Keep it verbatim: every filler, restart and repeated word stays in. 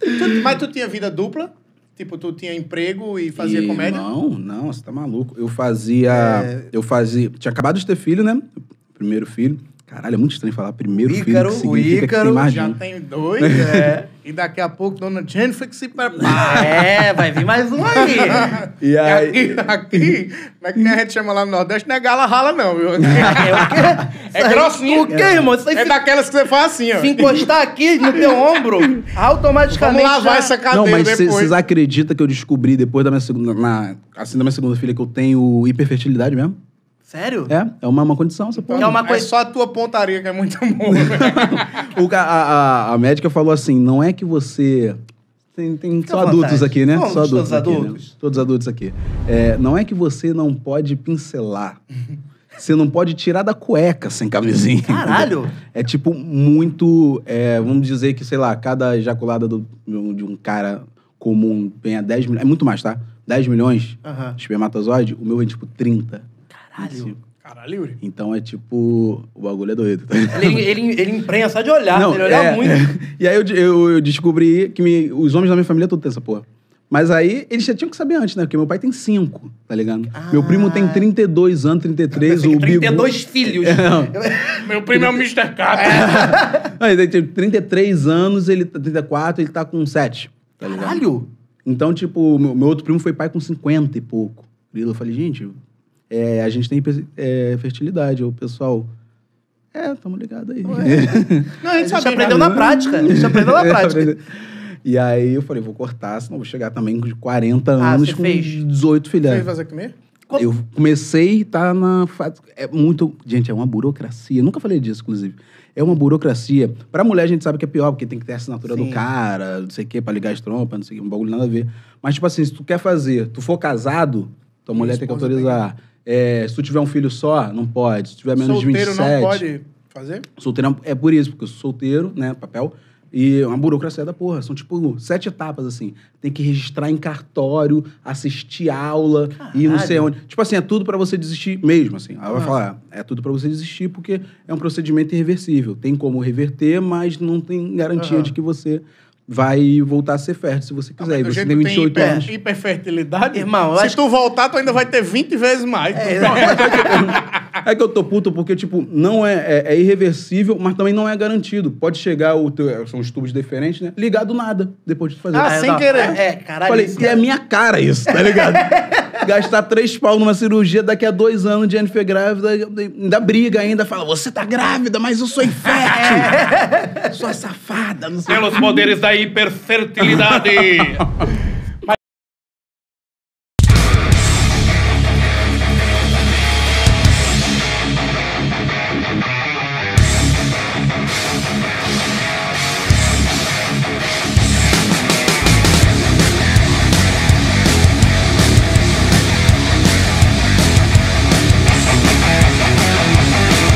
Tu, mas tu tinha vida dupla? Tipo, tu tinha emprego e fazia E, comédia? Não, não, você tá maluco. Eu fazia... É... Eu fazia... Tinha acabado de ter filho, né? Primeiro filho. Caralho, é muito estranho falar primeiro O filho, Ícaro, que o significa Ícaro que tem mais de Já um. tem dois. É. E daqui a pouco, dona Jennifer que se prepara. É, vai vir mais um aí. E E aí... aqui, aqui, não é que nem a gente chama lá no Nordeste, não é gala rala, não, viu? É o quê? É grossinho. O quê, irmão? Isso aí É se, daquelas que você faz assim, ó. se encostar aqui no teu ombro, automaticamente Vamos lavar já... essa Não, cadeira mas depois. vocês acreditam que eu descobri depois da minha segunda... Na, assim, da minha segunda filha que eu tenho hiperfertilidade mesmo? Sério? É, é uma, uma condição, essa porra. Que é uma É coisa- só a tua pontaria que é muito boa. O ca- a, a, a médica falou assim, não é que você... Tem, tem Fica só à adultos vontade. aqui, né? Somos só adultos todos aqui, adultos. Né? Todos adultos aqui. É, não é que você não pode pincelar. Você não pode tirar da cueca sem camisinha. Caralho! É tipo muito... é, vamos dizer que, sei lá, cada ejaculada do- de um cara comum vem a dez milhões... É muito mais, tá? dez milhões Aham. de espermatozoide, o meu vem tipo trinta. Caralho. Caralho, Yuri. Então é tipo... O bagulho é doido. Tá? Ele, ele, ele emprenha só de olhar, Não, ele olha é, muito. é. E aí eu, eu, eu descobri que me- os homens da minha família todos têm essa porra. Mas aí eles já tinham que saber antes, né? Porque meu pai tem cinco, tá ligado? Ah. Meu primo tem trinta e dois anos, trinta e três, o Bigu... trinta e dois filhos. É, Meu primo é o mister Catra. não, ele tem trinta e três anos, ele tá trinta e quatro, ele tá com sete, tá ligado? Caralho! Então, tipo, meu, meu outro primo foi pai com cinquenta e pouco. E eu falei, gente, é, a gente tem é, fertilidade. O pessoal, é, tamo ligado aí. Não, a A gente gente sabia, aprendeu né? na prática. A gente aprendeu na É, prática. aprendi. E aí eu falei, vou cortar, senão vou chegar também com quarenta Ah, anos você com fez? dezoito Você filhas. veio fazer comer? Eu comecei, tá na fase... É muito... Gente, é uma burocracia. Nunca falei disso, inclusive. É uma burocracia. Pra mulher, a gente sabe que é pior, porque tem que ter a assinatura Sim. do cara, não sei o quê, pra ligar as trompas, não sei o quê, um bagulho nada a ver. Mas, tipo assim, se tu quer fazer, tu for casado, tua mulher tem que esposa autorizar. É, se tu tiver um filho só, não pode. Se tu tiver menos Solteiro de vinte e sete... não pode fazer? Solteiro é por isso, porque eu sou solteiro, né, papel, e é uma burocracia da porra. São, tipo, sete etapas, assim. Tem que registrar em cartório, assistir aula, e não sei onde. Tipo assim, é tudo pra você desistir mesmo, assim. Ela vai falar, é tudo pra você desistir, porque é um procedimento irreversível. Tem como reverter, mas não tem garantia Aham. de que você vai voltar a ser fértil, se você quiser. E Do você jeito tem que vinte e oito hiper- anos. hiperfertilidade, Irmão, eu se acho tu voltar, tu ainda vai ter vinte vezes mais. É que eu tô puto porque, tipo, não é, é, é irreversível, mas também não é garantido. Pode chegar, o teu, são os tubos diferentes, né? Ligar do nada, depois de fazer. Ah, sem querer. É, caralho. Falei, isso e é minha cara isso, tá ligado? Gastar três pau numa cirurgia, daqui a dois anos de Jennifer grávida, ainda briga ainda, fala, você tá grávida, mas eu sou infértil. Sua safada, não sei o Pelos poderes da hiperfertilidade.